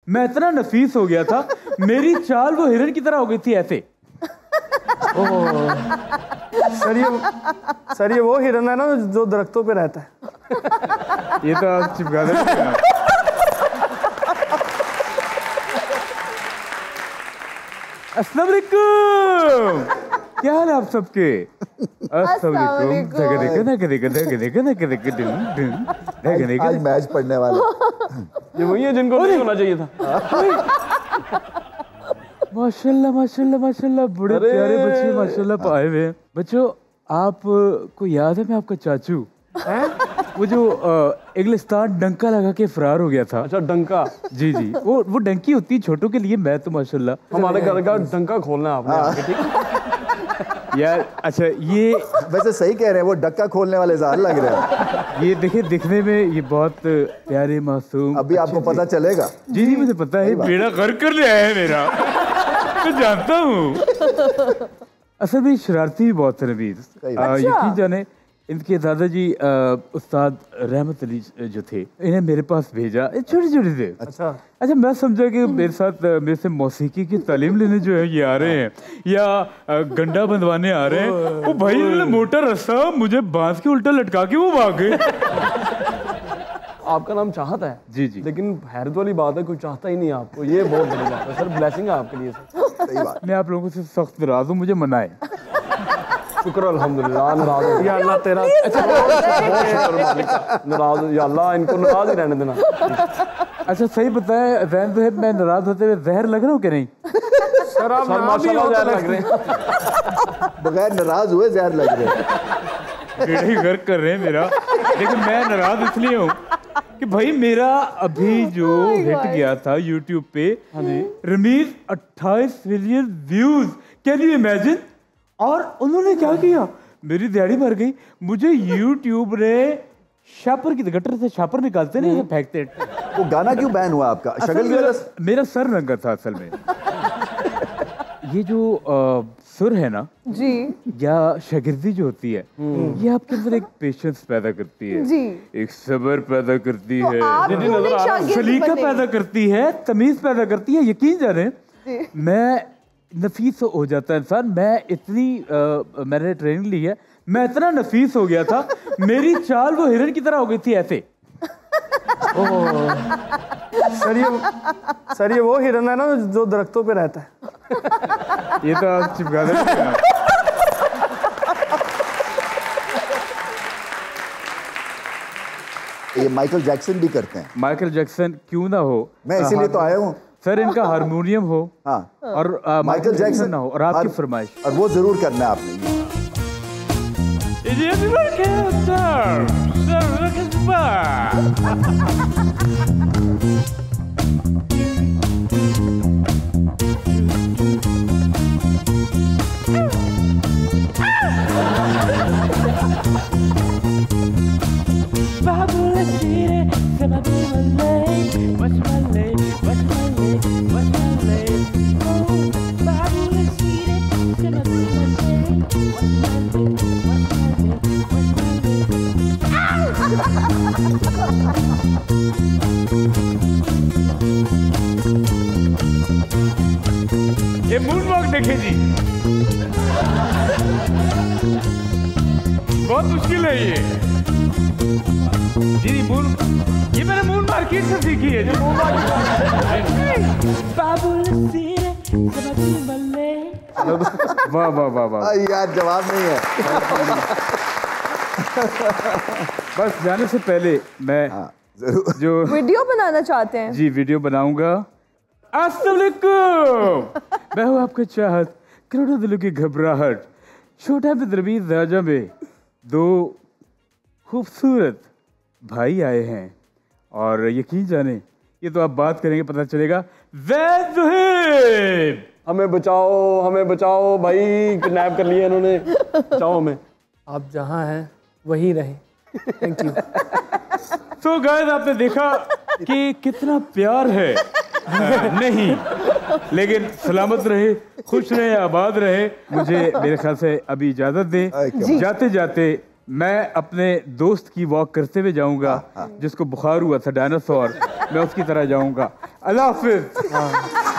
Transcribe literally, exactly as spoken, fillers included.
मैं इतना नफीस हो गया था, मेरी चाल वो हिरन की तरह हो गई थी ऐसे। सर ये सर ये वो हिरन है ना जो दरख्तों पे रहता है। ये तो आप चिपका दे। अस्सलाम वालेकुम, क्या हाल है आप सबके? अस्सलाम वालेकुम। आज मैच पढ़ने वाला ये वही है जिनको नहीं होना चाहिए था। माशाल्लाह माशाल्लाह माशाल्लाह, बड़े प्यारे बच्चे माशाल्लाह आए हुए हैं। बच्चों आपको याद है मैं आपका चाचू हैं? वो जो इंग्लिस्तान डंका लगा के फरार हो गया था। अच्छा डंका। जी जी, वो वो डंकी होती है छोटों के लिए, मैं तो माशाल्लाह हमारे घर का डंका खोलना है आपने, ठीक यार। अच्छा ये वैसे सही कह रहे हैं, वो डक्का खोलने वाले ज़ाहिर लग रहे हैं। ये देखिए दिखने में ये बहुत प्यारे मासूम। अभी आपको पता चलेगा। जी जी मुझे पता है, बेड़ा गर्क कर लिया है मेरा, मैं जानता हूँ। असल में शरारती भी बहुत है नबील, यकीन जाने। इनके दादाजी उस्ताद रहमत अली जो थे, इन्हें मेरे पास भेजा, छोटे छोटे थे। अच्छा अच्छा मैं समझा कि मेरे साथ मेरे से मौसीकी की तालीम लेने जो है ये आ रहे हैं या गंडा बंधवाने आ रहे हैं। वो भाई इन्होंने मोटा रस्सा मुझे बांस के उल्टा लटका के वो भाग गए। आपका नाम चाहत है जी जी, लेकिन हैरत वाली बात है कोई चाहता ही नहीं आपको, ये बहुत बड़ी बात है सर। ब्लेसिंग है आपके लिए सर। सही बात। मैं आप लोगों से सख्त नाराज हूँ, मुझे मनाए। शुक्र अल्हम्दुलिल्लाह। नाराज हो या अल्लाह तेरा अच्छा बहुत शुक्र मालिक का। नाराज या अल्लाह इनको नाराज ही रहने देना। अच्छा सही बताए जैन साहब, मैं नाराज होते हुए जहर लग रहा हूँ कि नहीं? सर आप माशाल्लाह जहर लग रहे हैं। बगैर नाराज हुए जहर लग रहे हैं। बेड़ा ही गर्क कर रहे हैं मेरा। लेकिन मैं नाराज इसलिए हूँ कि भाई मेरा अभी जो हिट गया था यूट्यूब पे, रमीज अट्ठाईस million views, can you imagine? और उन्होंने क्या किया, मेरी दिहाड़ी भर गई। मुझे यूट्यूब ने शापर की गटर से शापर निकालते नहीं फेंकते। वो गाना क्यों बैन हुआ आपका? शक्ल मेरा, मेरा सर रंगा था असल में। ये जो आ, सुर है ना जी, या शागिर्दी जो होती है, ये आपके अंदर एक पेशेंस पैदा करती है जी, एक सब्र पैदा करती तो है, सलीका पैदा करती है, तमीज पैदा करती है। यकीन जाने मैं नफीस हो जाता है इंसान। मैं इतनी आ, मैंने ट्रेनिंग ली है, मैं इतना नफीस हो गया था, मेरी चाल वो हिरन की तरह हो गई थी ऐसे। सर ये सर ये वो हिरन है ना जो दरख्तों पे रहता है। ये तो आप चिपका दे। ये माइकल जैक्सन भी करते हैं। माइकल जैक्सन क्यों ना हो, मैं इसीलिए तो आया हूँ सर। इनका हारमोनियम हो हाँ, और आ, माइकल जैक्सन ना हो, और आपकी फरमाइश, और वो जरूर करना है आपने। ये मून वॉक देखे जी, बहुत मुश्किल है ये जी। मून, ये मैंने मून मार्केट से सीखी है। जो मून वाह वाह वाह वाह यार, जवाब नहीं है। बस जाने से पहले मैं हाँ, जरूर जो वीडियो बनाना चाहते हैं जी, वीडियो बनाऊंगा। अस्सलाम वालेकुम, मैं हूँ आपका चाहत, करोड़ों दिलों की घबराहट। छोटा बिदरबीज राजा में दो खूबसूरत भाई आए हैं, और यकीन जाने ये तो आप बात करेंगे पता चलेगा। ज़ैद ज़ुहैब, हमें बचाओ, हमें बचाओ भाई, किडनैप कर लिया इन्होंने, बचाओ हमें। आप जहाँ हैं वहीं रहें। Thank you. तो गाइस आपने देखा कि कितना प्यार है। नहीं, लेकिन सलामत रहे, खुश रहे, आबाद रहे। मुझे मेरे ख्याल से अभी इजाजत दें। जाते जाते मैं अपने दोस्त की वॉक करते हुए जाऊंगा जिसको बुखार हुआ था, डायनासोर। मैं उसकी तरह जाऊंगा। अल्लाह हाफिज।